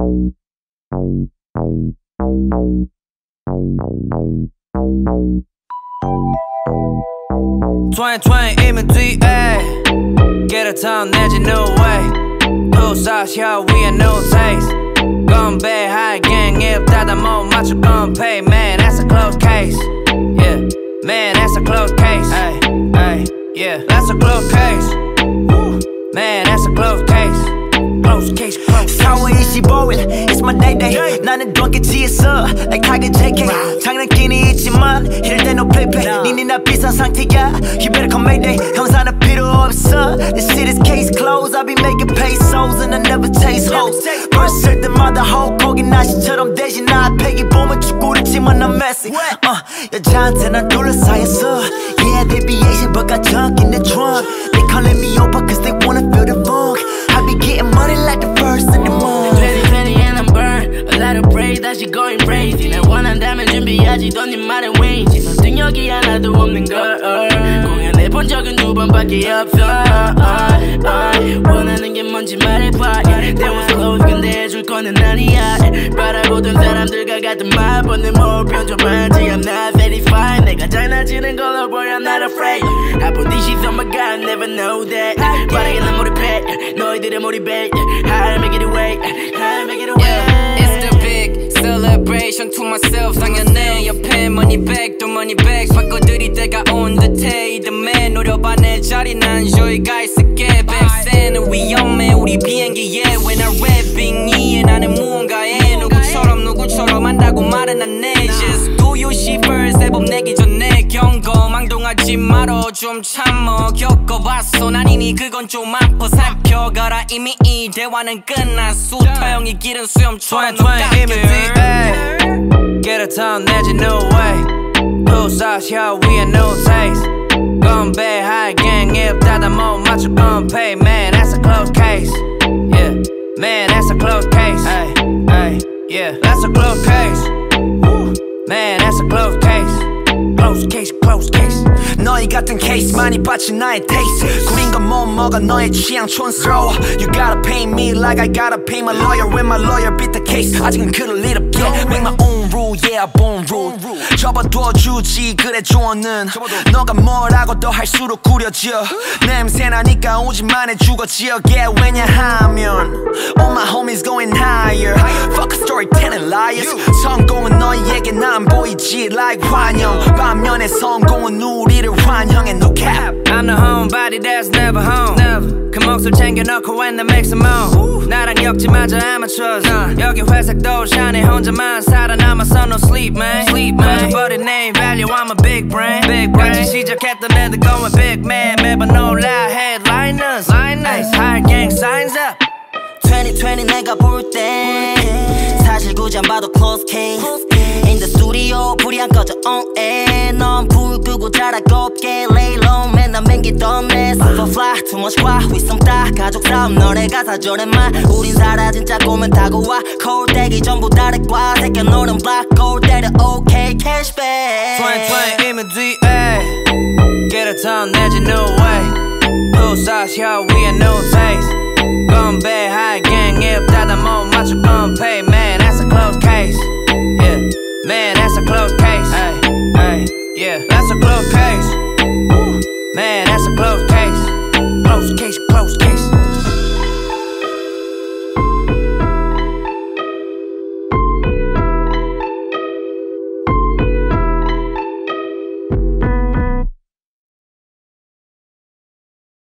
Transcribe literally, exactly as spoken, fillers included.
twenty twenty이면 뒤에 Get a ton 내지 no way 부사시 혀 위에 no taste 건배 high gang 입 닫아 못 맞춰 건 pay Man that's a close case Yeah Man that's a close case Ay, ay, yeah That's a close case Woo. Man that's a close case Close case, close case 사월 이십오일 It's my day day 나는 돈겠지했어 Like Tiger 제이 케이 장난기는 있지만 이럴 때 no play play 니네 나 비싼 상태야 You better come Mayday 형사는 필요 없어 This shit is case closed I be making pesos and I never taste hoes 벌써 쓸 때마다 호 거기 나시처럼 대신 나 패기 보면 죽구리지만 난 messy uh, 여자한테 난 둘러싸였어 Yeah deviation but got junk in the trunk They calling me over cause they wanna feel the funk I be getting money like the first in the month twenty twenty and I'm burned A lot of praise 다시 going crazy 난 원한다면 준비하지 넌 네 말은 왠지 넌 능력이 하나도 없는 걸 공연해본 적은 두 번밖에 없어 uh, uh, 원하는 게 뭔지 말해봐 yeah. They was close 근데 해줄 거는 아니야 바라보던 사람들과 같은 말 뻔히 뭐 변조만지 I'm not satisfied 내가 장난치는 걸로 보여 I'm not afraid 나쁜 네 시선 my God never know that 빠르게 난 몰입해 너희들의 몰입해 I'll make it away I'll make it away yeah, It's the big celebration to myself 당연해 옆에 money back 또 money back 바꿔드릴 때가 온 듯해 이듬해 노려봐 내 자리 난 여기가 있을게 백세는 위험해 우리 비행기에 When I rapping이에 나는 무언가에 누구처럼 누구처럼 한다고 말은 안 해 Just do your shit first 앨범 내기 전에 경고 망동하지 말어 좀 참어 겪어봤어 난 이미 그건 좀 아파 살펴가라 이미 이 대화는 끝났어 터영이 길은 수염처럼 너 깎여 Get a ton 내지 no way 부사시 혀 위에 no taste 건배 high gang 입 닫아 못 맞춰 건 pay Man that's a close case Yeah Man that's a close case Ay, ay, yeah That's a close case Woo. Man that's a close case Close case, close case 너희 같은 케이스 많이 봤지 나의 taste 구린 건 못 먹어 너의 취향 촌스러워 You gotta pay me like I gotta pay my lawyer When my lawyer beat the case 아직은 그럴 일 없게 Make my own rule, yeah, born rule 접어둬주지 그래 조언은 너가 뭐라고 더 할수록 구려져 냄새나니까 오지만 해 죽어 지역에 왜냐하면 All my homies going higher Fuck a storytelling liars 성공은 너희에겐 안 보이지 like 환영 반면에 성공은 우리를 환영해 no cap I'm the homebody that's never home never. 그 목소리 챙겨놓고 when I make some moan 나랑 엮지마저 amateurs uh. 여기 회색 도시안에 혼자만 살아남아서 no sleep man sleep man 꺼져버린 name value I'm a big brain big brain 같이 시작했던 애들 going big man 매번 놀라 headliners liners high gang signs up twenty twenty 내가 볼 때 사실 굳이 안 봐도 close case In the studio 불이 안 꺼져 on air 넌 불 끄고 자라 곱게 lay low 맨날 맹기던 내 super fly too much 과 위성 따 가족 싸움 너네 가사 저래만 우린 사라진 짝고만 타고 와 거울 떼기 전부 다래과 새겨 노는 black 거울 때려 okay cashback twenty twenty이면 뒤에 Get a ton 내지 no way 부사시 혀 위에 no taste 건배 high gang